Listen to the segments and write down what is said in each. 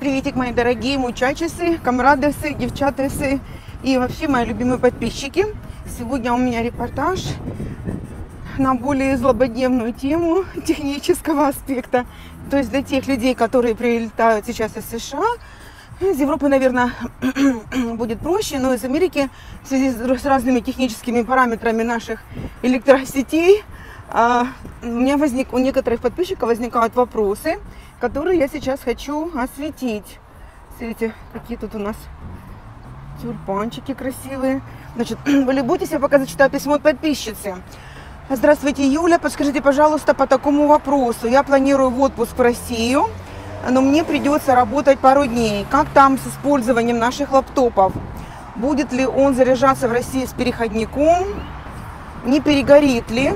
Приветик, мои дорогие мучачесы, камрадесы, девчатесы и вообще мои любимые подписчики. Сегодня у меня репортаж на более злободневную тему технического аспекта. То есть для тех людей, которые прилетают сейчас из США, из Европы, наверное, будет проще, но из Америки в связи с разными техническими параметрами наших электросетей у меня у некоторых подписчиков возникают вопросы, которые я сейчас хочу осветить. Смотрите, какие тут у нас тюльпанчики красивые. Значит, вы любуйтесь, я пока зачитаю письмо от подписчицы. Здравствуйте, Юля, подскажите, пожалуйста, по такому вопросу. Я планирую в отпуск в Россию, но мне придется работать пару дней. Как там с использованием наших лаптопов? Будет ли он заряжаться в России с переходником? Не перегорит ли?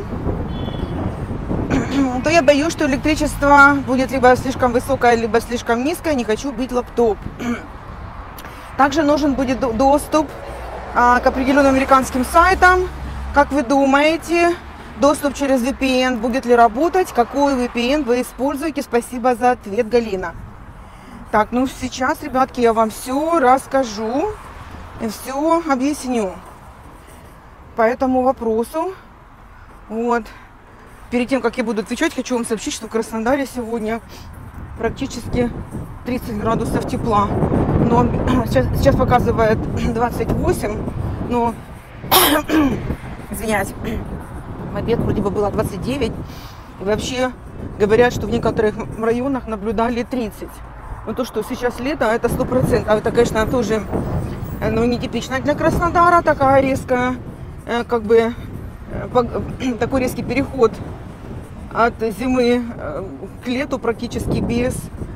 То я боюсь, что электричество будет либо слишком высокое, либо слишком низкое. Не хочу бить лаптоп. Также нужен будет доступ к определенным американским сайтам. Как вы думаете, доступ через VPN будет ли работать? Какой VPN вы используете? Спасибо за ответ, Галина. Так, ну сейчас, ребятки, я вам все расскажу и все объясню по этому вопросу. Вот. Перед тем, как я буду отвечать, хочу вам сообщить, что в Краснодаре сегодня практически 30 градусов тепла. Но сейчас показывает 28, но, извиняюсь, в обед вроде бы было 29. И вообще говорят, что в некоторых районах наблюдали 30. Но то, что сейчас лето, это 100%. А это, конечно, тоже нетипично для Краснодара, такая резкая, как бы, такой резкий переход от зимы к лету практически без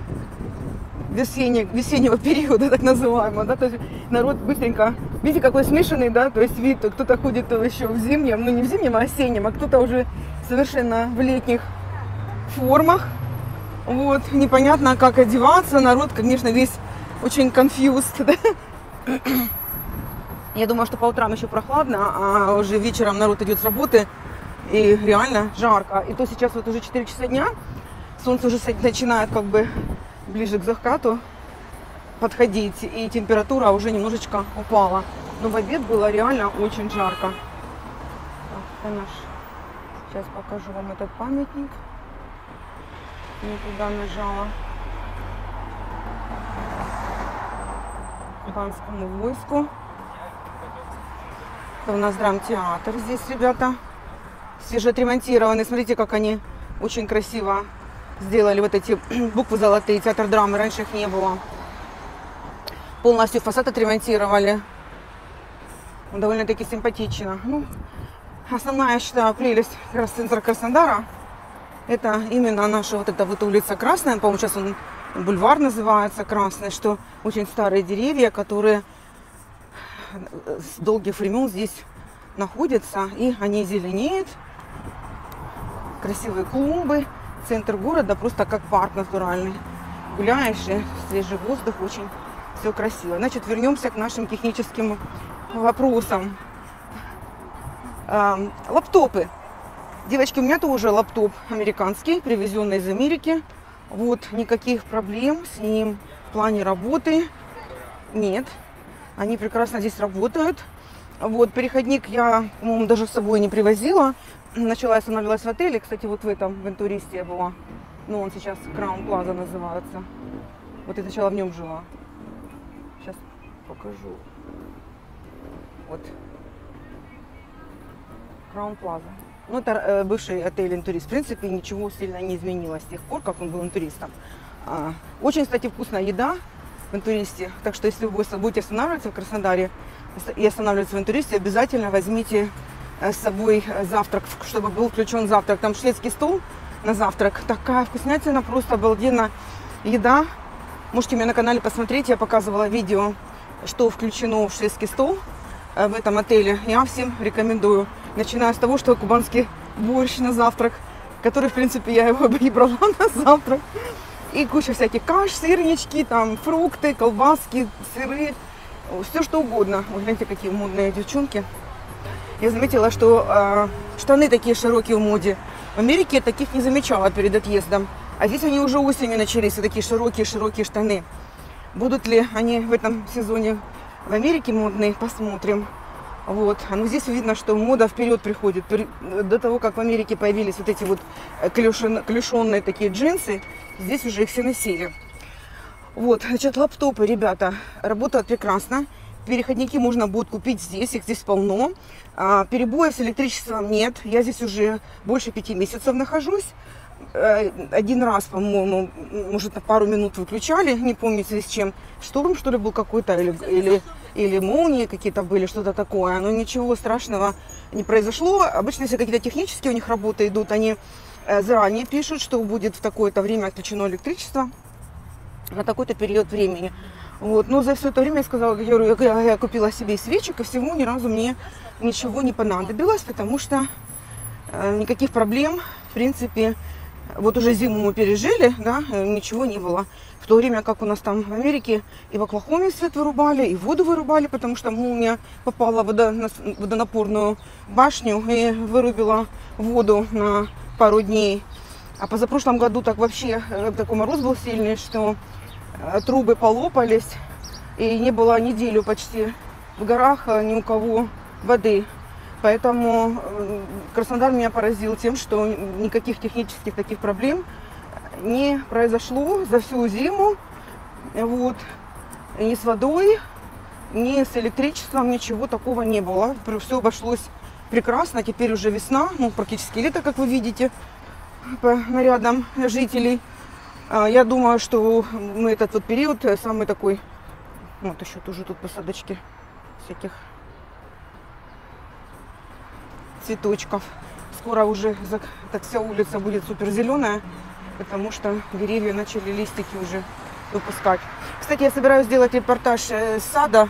весеннего периода, так называемого, да, то есть народ быстренько, видите, какой смешанный, да, то есть вид, кто-то ходит еще в зимнем, ну не в зимнем, а осеннем, а кто-то уже совершенно в летних формах, вот, непонятно, как одеваться, народ, конечно, весь очень confused, да? Я думаю, что по утрам еще прохладно, а уже вечером народ идет с работы, и реально жарко. И то сейчас вот уже 4 часа дня, солнце уже начинает как бы ближе к закату подходить, и температура уже немножечко упала. Но в обед было реально очень жарко. Так, сейчас покажу вам этот памятник. Не туда нажала. Кубанскому войску. Это у нас драмтеатр здесь, ребята. Свежеотремонтированный. Смотрите, как они очень красиво сделали вот эти буквы золотые. Театр драмы. Раньше их не было. Полностью фасад отремонтировали. Довольно-таки симпатично. Ну, основная, я считаю, прелесть как раз центра Краснодара. Это именно наша вот эта вот улица Красная. По-моему, сейчас он бульвар называется Красный. Что очень старые деревья, которые с долгих времен здесь находятся. И они зеленеют. Красивые клумбы. Центр города просто как парк натуральный. Гуляешь, и свежий воздух, очень все красиво. Значит, вернемся к нашим техническим вопросам. Лаптопы. Девочки, у меня тоже лаптоп американский, привезенный из Америки. Вот, никаких проблем с ним в плане работы нет. Они прекрасно здесь работают. Вот, переходник я, по-моему, даже с собой не привозила. Начала я останавливалась в отеле. Кстати, вот в этом, в Интуристе я была. Ну, он сейчас Краун Плаза называется. Вот я сначала в нем жила. Сейчас покажу. Вот. Краун Плаза. Ну, это бывший отель Интурист. В принципе, ничего сильно не изменилось с тех пор, как он был интуристом. Очень, кстати, вкусная еда в Интуристе. Так что, если вы будете останавливаться в Краснодаре и останавливаться в Интуристе, обязательно возьмите с собой завтрак, чтобы был включен завтрак. Там шведский стол на завтрак. Такая вкуснятина, просто обалденно еда. Можете у меня на канале посмотреть. Я показывала видео, что включено в шведский стол в этом отеле. Я всем рекомендую. Начиная с того, что кубанский борщ на завтрак, который, в принципе, я его и брала на завтрак. И куча всяких каш, сырнички, там, фрукты, колбаски, сыры. Все что угодно. Вы гляньте, какие модные девчонки. Я заметила, что штаны такие широкие в моде. В Америке таких не замечала перед отъездом. А здесь они уже осенью начались, и такие широкие штаны. Будут ли они в этом сезоне в Америке модные, посмотрим. Вот. Ну, здесь видно, что мода вперед приходит. До того, как в Америке появились вот эти вот клешенные такие джинсы, здесь уже их все носили. Вот, значит, лаптопы, ребята, работают прекрасно. Переходники можно будет купить здесь, их здесь полно. Перебоев с электричеством нет. Я здесь уже больше 5 месяцев нахожусь. Один раз, по-моему, может, на пару минут выключали, не помню, в связи с чем. Шторм, что ли, был какой-то, или молнии какие-то были, что-то такое. Но ничего страшного не произошло. Обычно, если какие-то технические у них работы идут, они заранее пишут, что будет в такое-то время отключено электричество на такой-то период времени. Вот. Но за все это время я купила себе свечек, и всего ни разу мне ничего не понадобилось, потому что никаких проблем, в принципе, вот уже зиму мы пережили, да, ничего не было. В то время как у нас там в Америке и в Оклахоме свет вырубали, и воду вырубали, потому что молния попала в водонапорную башню и вырубила воду на пару дней. А позапрошлом году так вообще такой мороз был сильный, что трубы полопались, и не было неделю почти в горах ни у кого воды. Поэтому Краснодар меня поразил тем, что никаких технических таких проблем не произошло за всю зиму. Вот. Ни с водой, ни с электричеством, ничего такого не было. Все обошлось прекрасно. Теперь уже весна, ну, практически лето, как вы видите, по нарядам жителей. Я думаю, что мы этот вот период самый такой, вот еще тоже тут посадочки всяких цветочков. Скоро уже так вся улица будет супер зеленая, потому что деревья начали листики уже выпускать. Кстати, я собираюсь сделать репортаж с сада.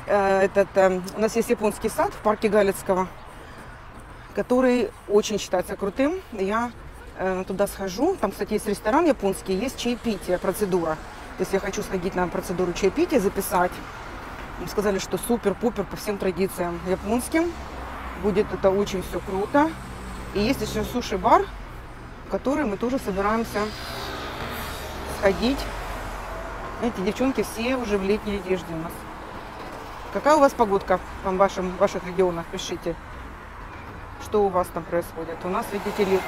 У нас есть японский сад в парке Галицкого, который очень считается крутым. Я туда схожу. Там, кстати, есть ресторан японский, есть чаепитие, процедура. То есть я хочу сходить на процедуру чаепития, записать. Мне сказали, что супер-пупер по всем традициям японским. Будет это очень все круто. И есть еще суши-бар, в который мы тоже собираемся сходить. Эти девчонки все уже в летней одежде у нас. Какая у вас погодка в ваших регионах? Пишите, что у вас там происходит. У нас, видите, лето.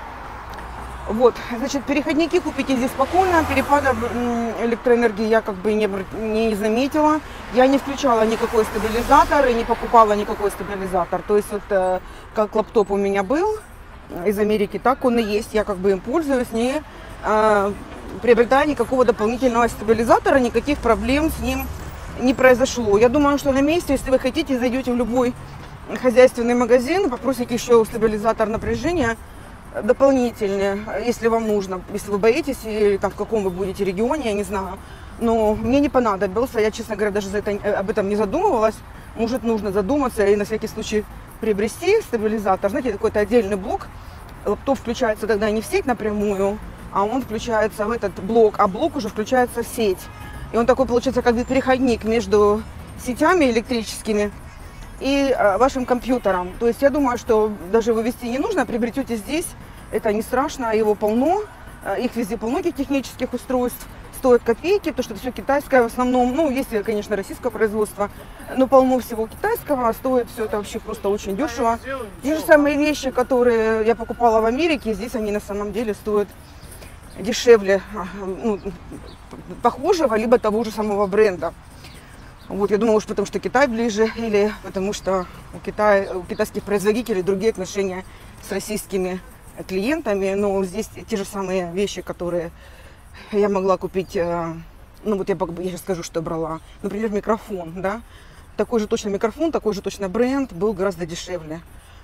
Вот, значит, переходники купите здесь спокойно. Перепада электроэнергии я как бы не заметила. Я не включала никакой стабилизатор и не покупала никакой стабилизатор. То есть вот как лаптоп у меня был из Америки, так он и есть. Я как бы им пользуюсь, не приобретая никакого дополнительного стабилизатора, никаких проблем с ним не произошло. Я думаю, что на месте, если вы хотите, зайдете в любой хозяйственный магазин, попросите еще стабилизатор напряжения дополнительные, если вам нужно, если вы боитесь, или там в каком вы будете регионе, я не знаю. Но мне не понадобился, я, честно говоря, даже об этом не задумывалась. Может, нужно задуматься и на всякий случай приобрести стабилизатор. Знаете, какой-то отдельный блок. Лаптоп включается тогда не в сеть напрямую, а он включается в этот блок, а блок уже включается в сеть. И он такой, получается, как бы переходник между сетями электрическими и вашим компьютером. То есть я думаю, что даже вывести не нужно, приобретете здесь, это не страшно, его полно, их везде полно, этих технических устройств, стоят копейки, то что это все китайское в основном, ну, есть, конечно, российское производство, но полно всего китайского, а стоит все это вообще просто очень дешево. Те же самые вещи, которые я покупала в Америке, здесь они на самом деле стоят дешевле, ну, похожего, либо того же самого бренда. Вот, я думала, уж потому что Китай ближе, или потому что у китайских производителей другие отношения с российскими клиентами. Но здесь те же самые вещи, которые я могла купить. Ну вот я сейчас скажу, что брала. Например, микрофон, да. Такой же точно микрофон, такой же точно бренд был гораздо дешевле.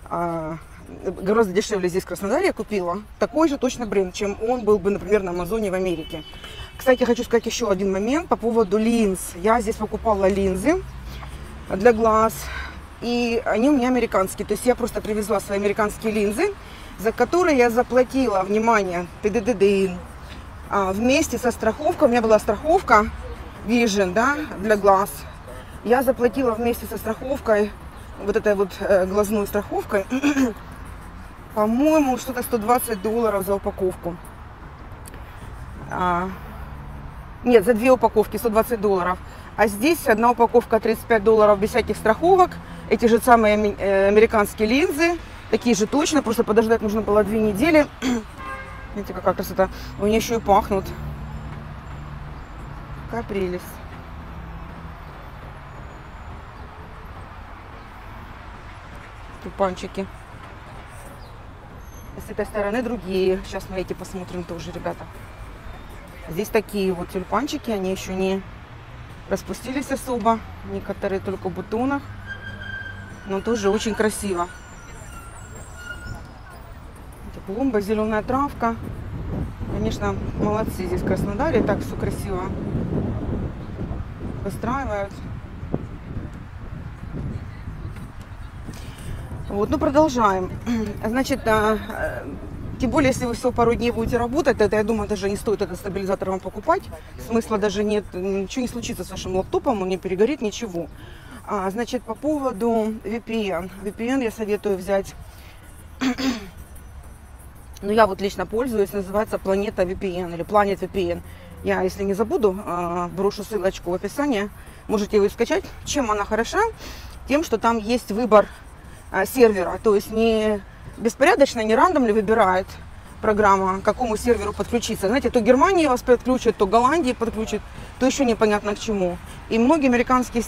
Гораздо дешевле здесь в Краснодаре я купила. Такой же точно бренд, чем он был бы, например, на Амазоне в Америке. Кстати, хочу сказать еще один момент по поводу линз. Я здесь покупала линзы для глаз, и они у меня американские. То есть я просто привезла свои американские линзы, за которые я заплатила, внимание, вместе со страховкой. У меня была страховка Vision, да, для глаз. Я заплатила вместе со страховкой, вот этой вот глазной страховкой, по-моему, что-то $120 за упаковку. Нет, за 2 упаковки $120. А здесь одна упаковка $35 без всяких страховок. Эти же самые американские линзы. Такие же точно, просто подождать нужно было 2 недели. Видите, какая красота. Они еще и пахнут. Какая прелесть. Тюльпанчики. С этой стороны другие. Сейчас мы эти посмотрим тоже, ребята. Здесь такие вот тюльпанчики. Они еще не распустились особо. Некоторые только в бутонах. Но тоже очень красиво. Клумба, зеленая травка. Конечно, молодцы здесь в Краснодаре. Так все красиво выстраивают. Вот, ну продолжаем. Значит, тем более, если вы всего пару дней будете работать, это, я думаю, даже не стоит этот стабилизатор вам покупать. Смысла даже нет, ничего не случится с вашим лаптопом, он не перегорит, ничего. Значит, по поводу VPN. VPN я советую взять, ну я вот лично пользуюсь, называется Planeta VPN или Planet VPN. Я, если не забуду, брошу ссылочку в описании, можете ее скачать. Чем она хороша? Тем, что там есть выбор сервера, то есть не беспорядочно, не рандомно выбирает программа, к какому серверу подключиться. Знаете, то Германии вас подключит, то Голландии подключит, то еще непонятно к чему. И многие американские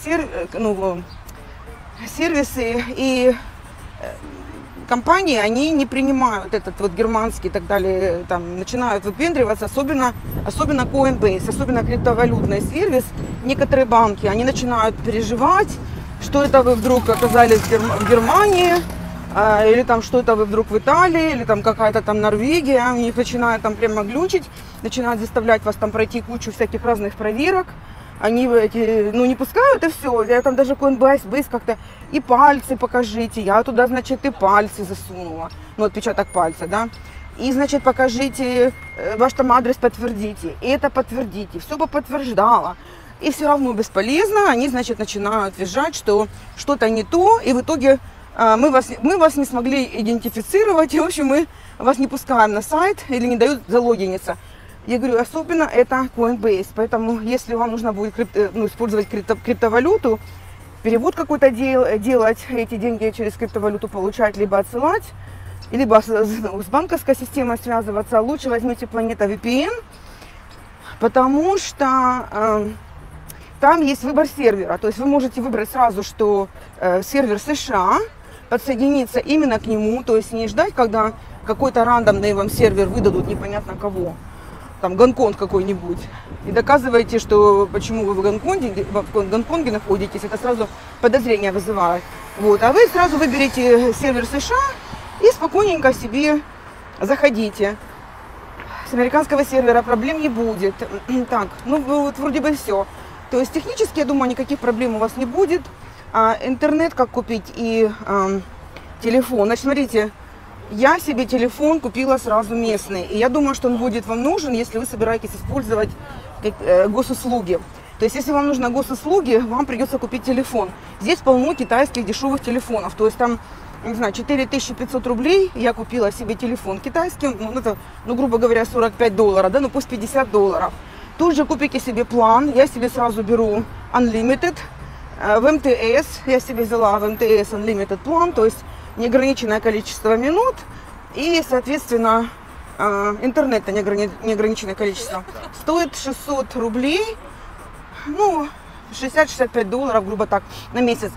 сервисы и компании, они не принимают этот вот германский и так далее, там начинают выпендриваться, особенно Coinbase, особенно криптовалютный сервис. Некоторые банки, они начинают переживать, что это вы вдруг оказались в Германии, или там что-то вы вдруг в Италии, или там какая-то там Норвегия, у них начинают там прямо глючить, начинают заставлять вас там пройти кучу всяких разных проверок. Они эти, ну, не пускают, и все. Я там даже Coinbase как-то и пальцы покажите. Я туда, значит, и пальцы засунула. Ну, отпечаток пальца, да. И, значит, покажите, ваш там адрес подтвердите. И это подтвердите. Все бы подтверждала. И все равно бесполезно. Они, значит, начинают визжать, что что-то не то. И в итоге мы вас не смогли идентифицировать. И, в общем, мы вас не пускаем на сайт или не дают залогиниться. Я говорю, особенно это Coinbase, поэтому если вам нужно будет использовать криптовалюту, перевод какой-то делать, эти деньги через криптовалюту получать, либо отсылать, либо с банковской системой связываться, лучше возьмите Planeta VPN, потому что там есть выбор сервера, то есть вы можете выбрать сразу, что сервер США, подсоединиться именно к нему, то есть не ждать, когда какой-то рандомный вам сервер выдадут непонятно кого. Там Гонконг какой-нибудь, и доказываете, что почему вы в Гонконге находитесь, это сразу подозрение вызывает. Вот. А вы сразу выберете сервер США и спокойненько себе заходите. С американского сервера проблем не будет. Так, ну вот вроде бы все. То есть технически, я думаю, никаких проблем у вас не будет. Интернет как купить и телефон. Значит, смотрите. Я себе телефон купила сразу местный, и я думаю, что он будет вам нужен, если вы собираетесь использовать госуслуги. То есть, если вам нужны госуслуги, вам придется купить телефон. Здесь полно китайских дешевых телефонов, то есть там, не знаю, 4500 рублей я купила себе телефон китайский, ну, грубо говоря, $45, да, ну пусть $50. Тут же купите себе план, я себе сразу беру Unlimited, в МТС, я себе взяла в МТС Unlimited план, то есть неограниченное количество минут и, соответственно, интернета неограниченное количество. Стоит 600 рублей, ну, $60-65, грубо так, на месяц.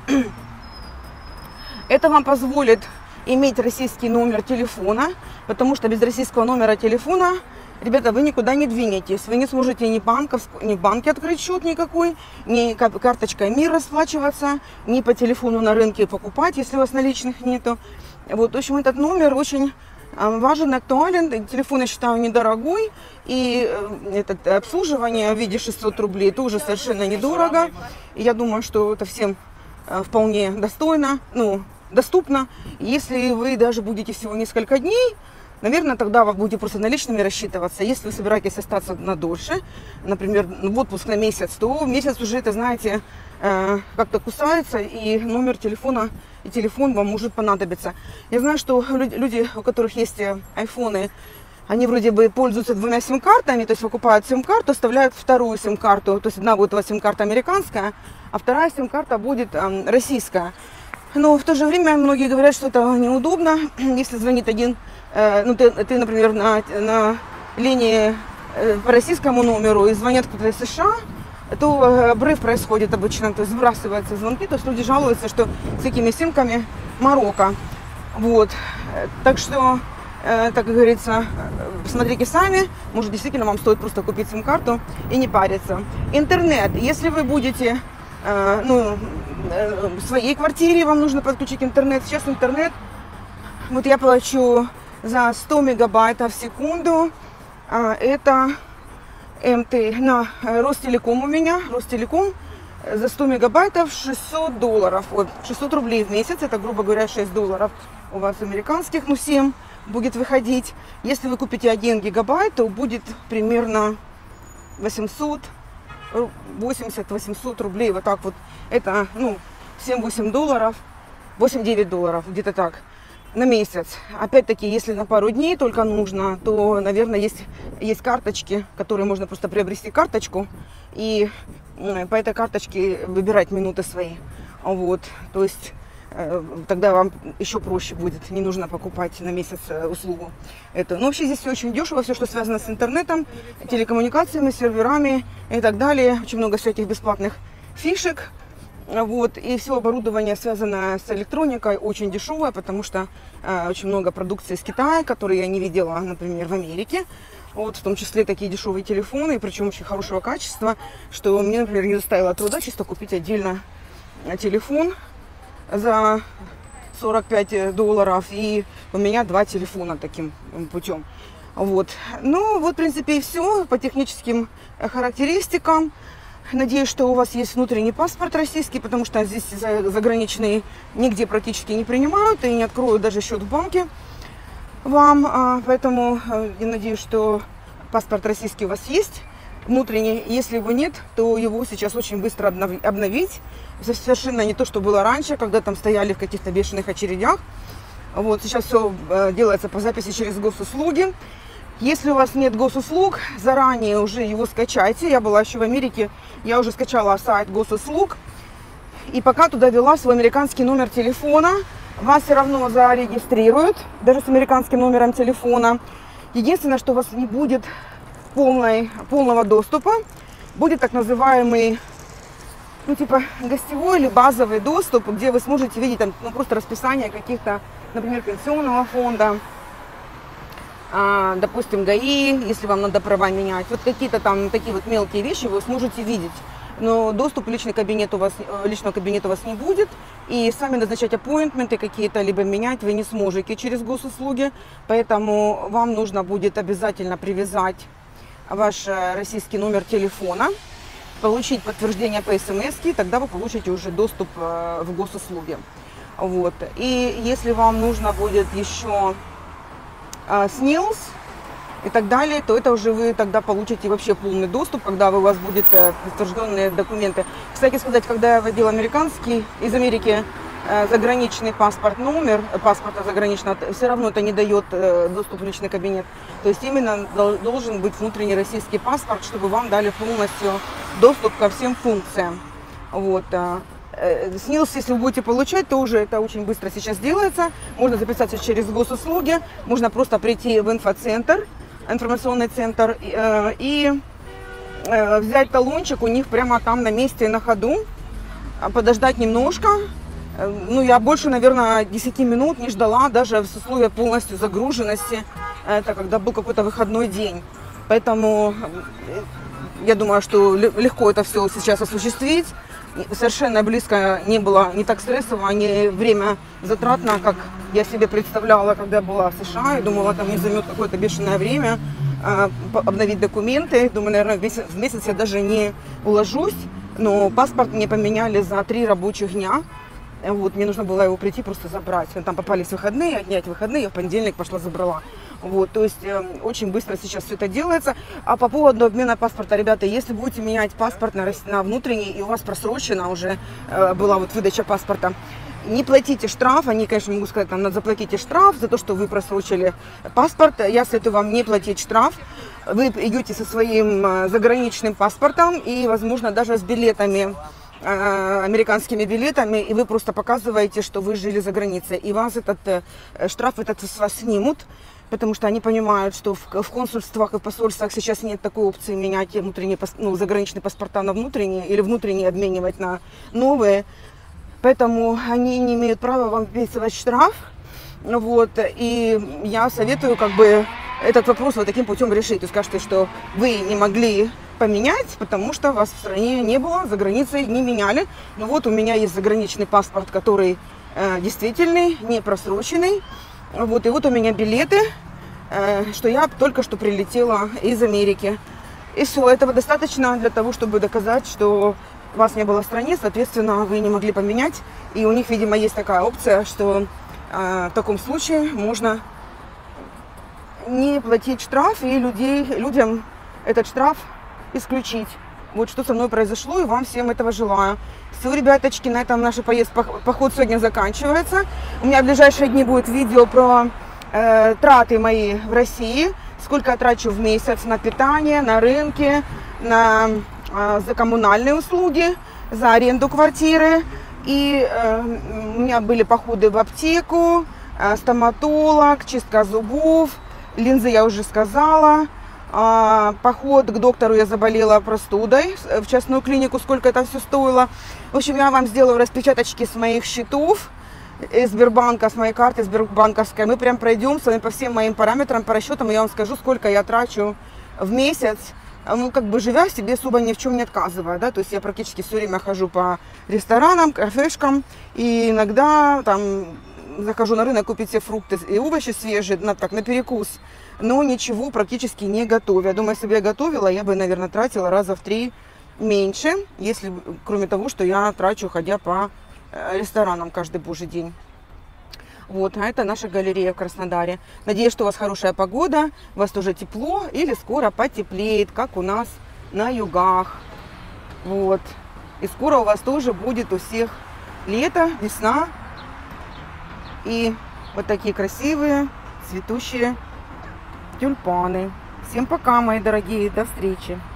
Это вам позволит иметь российский номер телефона, потому что без российского номера телефона, ребята, вы никуда не двинетесь. Вы не сможете ни в банке открыть счет никакой, ни карточкой МИР расплачиваться, ни по телефону на рынке покупать, если у вас наличных нету. Вот, в общем, этот номер очень важен, актуален. Телефон, я считаю, недорогой. И это обслуживание в виде 600 рублей тоже совершенно недорого. И я думаю, что это всем вполне достойно, ну, доступно. Если вы даже будете всего несколько дней, наверное, тогда вы будете просто наличными рассчитываться. Если вы собираетесь остаться на дольше, например, в отпуск на месяц, то месяц уже, это, знаете, как-то кусается, и номер телефона и телефон вам может понадобиться. Я знаю, что люди, у которых есть айфоны они вроде бы пользуются двумя сим-картами, то есть покупают сим-карту, вставляют вторую сим-карту, то есть одна будет у вас сим-карта американская, а вторая сим-карта будет российская. Но в то же время многие говорят, что это неудобно, если звонит один, ну ты например, на линии по российскому номеру и звонят кто-то из США, то обрыв происходит обычно, то есть сбрасываются звонки, то есть люди жалуются, что с такими симками морока. Вот, так что, как говорится, посмотрите сами, может действительно вам стоит просто купить сим-карту и не париться. Интернет, если вы будете, в своей квартире, вам нужно подключить интернет. Сейчас интернет, вот я плачу за 100 мегабайтов в секунду, это МТ на Ростелеком у меня, Ростелеком. За 100 мегабайтов $600, вот, 600 рублей в месяц, это, грубо говоря, $6 у вас американских, 7 будет выходить. Если вы купите 1 гигабайт, то будет примерно 800-800 рублей, вот так вот. Это, 7-8 долларов, 8-9 долларов, где-то так, на месяц. Опять-таки, если на пару дней только нужно, то, наверное, есть карточки, которые можно просто приобрести карточку и по этой карточке выбирать минуты свои. Вот, то есть тогда вам еще проще будет, не нужно покупать на месяц услугу эту. Но вообще здесь все очень дешево, все, что связано с интернетом, телекоммуникациями, серверами и так далее. Очень много всяких бесплатных фишек. Вот, и все оборудование, связанное с электроникой, очень дешевое, потому что очень много продукции из Китая, которую я не видела, например, в Америке. Вот, в том числе такие дешевые телефоны, причем очень хорошего качества, что мне, например, не доставило труда чисто купить отдельно телефон за 45 долларов, и у меня 2 телефона таким путем. Вот. Ну, вот, в принципе, и все по техническим характеристикам. Надеюсь, что у вас есть внутренний паспорт российский, потому что здесь заграничные нигде практически не принимают и не откроют даже счет в банке вам. Поэтому я надеюсь, что паспорт российский у вас есть, внутренний. Если его нет, то его сейчас очень быстро обновить. Совершенно не то, что было раньше, когда там стояли в каких-то бешеных очередях. Вот, сейчас все делается по записи через госуслуги. Если у вас нет госуслуг, заранее уже его скачайте. Я была еще в Америке, я уже скачала сайт госуслуг. И пока туда ввела свой американский номер телефона, вас все равно зарегистрируют, даже с американским номером телефона. Единственное, что у вас не будет полного доступа, будет так называемый, гостевой или базовый доступ, где вы сможете видеть там, просто расписание каких-то, например, пенсионного фонда, допустим, ГАИ, если вам надо права менять. Вот какие-то там такие вот мелкие вещи вы сможете видеть. Но доступ в личного кабинета у вас не будет. И сами назначать аппоинтменты какие-то, либо менять вы не сможете через госуслуги. Поэтому вам нужно будет обязательно привязать ваш российский номер телефона, получить подтверждение по СМС, и тогда вы получите уже доступ в госуслуги. Вот. И если вам нужно будет еще СНИЛС и так далее, то это уже вы тогда получите вообще полный доступ, когда у вас будут подтвержденные документы. Кстати сказать, когда я вводила американский из Америки заграничный номер паспорта заграничного, все равно это не дает доступ в личный кабинет. То есть именно должен быть внутренний российский паспорт, чтобы вам дали полностью доступ ко всем функциям. Вот. СНИЛС, если вы будете получать, то уже это очень быстро сейчас делается. Можно записаться через госуслуги, можно просто прийти в информационный центр и взять талончик у них прямо там на месте, на ходу, подождать немножко. Я больше, наверное, 10 минут не ждала, даже в условиях полностью загруженности, это когда был какой-то выходной день. Поэтому я думаю, что легко это все сейчас осуществить. Совершенно близко не было, не так стрессово, не время затратно, как я себе представляла, когда я была в США. Я думала, там мне займет какое-то бешеное время обновить документы. Думаю, наверное, в месяц я даже не уложусь. Но паспорт мне поменяли за 3 рабочих дня. Вот, мне нужно было его прийти просто забрать. Там попались выходные, отнять выходные, я в понедельник пошла забрала. Вот, то есть очень быстро сейчас все это делается. А по поводу обмена паспорта, ребята, если будете менять паспорт на внутренний, и у вас просрочена уже была вот выдача паспорта, Не платите штраф, они, конечно, могут сказать, там, надо заплатите штраф за то, что вы просрочили паспорт. Я советую вам не платить штраф. Вы идете со своим заграничным паспортом и, возможно, даже с билетами, американскими билетами, и вы просто показываете, что вы жили за границей. И вас этот штраф с вас снимут, потому что они понимают, что в консульствах и в посольствах сейчас нет такой опции менять внутренние, заграничные паспорта на внутренние или внутренние обменивать на новые. Поэтому они не имеют права вам выписывать штраф. Вот. И я советую как бы этот вопрос вот таким путем решить. Вы скажете, что вы не могли поменять, потому что вас в стране не было, за границей не меняли. Но вот у меня есть заграничный паспорт, который действительный, не просроченный. Вот. И вот у меня билеты, что я только что прилетела из Америки. И все, этого достаточно для того, чтобы доказать, что вас не было в стране, соответственно, вы не могли поменять. И у них, видимо, есть такая опция, что в таком случае можно не платить штраф и людям этот штраф исключить. Вот что со мной произошло, и вам всем этого желаю. Все, ребяточки, на этом наш поход сегодня заканчивается. У меня в ближайшие дни будет видео про траты мои в России, сколько я трачу в месяц на питание, на рынке, за коммунальные услуги, за аренду квартиры. И у меня были походы в аптеку, стоматолог, чистка зубов, линзы я уже сказала. Поход к доктору, я заболела простудой в частную клинику, сколько это все стоило. В общем, я вам сделаю распечаточки с моих счетов, из Сбербанка, с моей карты сбербанковской. Мы прям пройдем с вами по всем моим параметрам, по расчетам, и я вам скажу, сколько я трачу в месяц. Ну, как бы живя себе, особо ни в чем не отказывая, да, то есть я практически все время хожу по ресторанам, кафешкам, и иногда там захожу на рынок купить себе фрукты и овощи свежие, на перекус, но ничего практически не готовя. Я думаю, если бы я готовила, я бы, наверное, тратила раза в 3 меньше, если, кроме того, что я трачу, ходя по ресторанам каждый божий день. Вот, а это наша галерея в Краснодаре. Надеюсь, что у вас хорошая погода, у вас тоже тепло или скоро потеплеет, как у нас на югах. Вот. И скоро у вас тоже будет у всех лето, весна. И вот такие красивые цветущие тюльпаны. Всем пока, мои дорогие, до встречи.